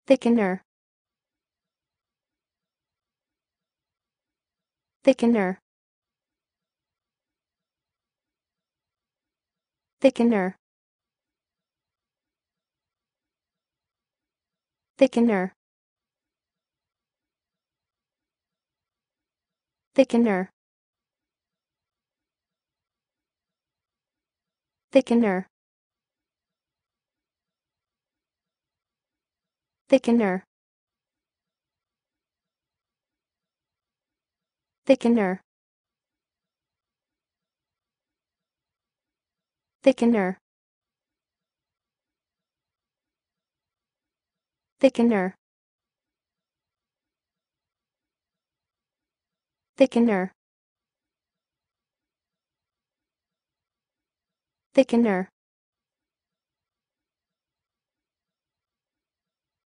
Thickener. Thickener. Thickener. Thickener. Thickener. Thickener. Thickener. Thickener. Thickener. Thickener. Thickener. Thickener.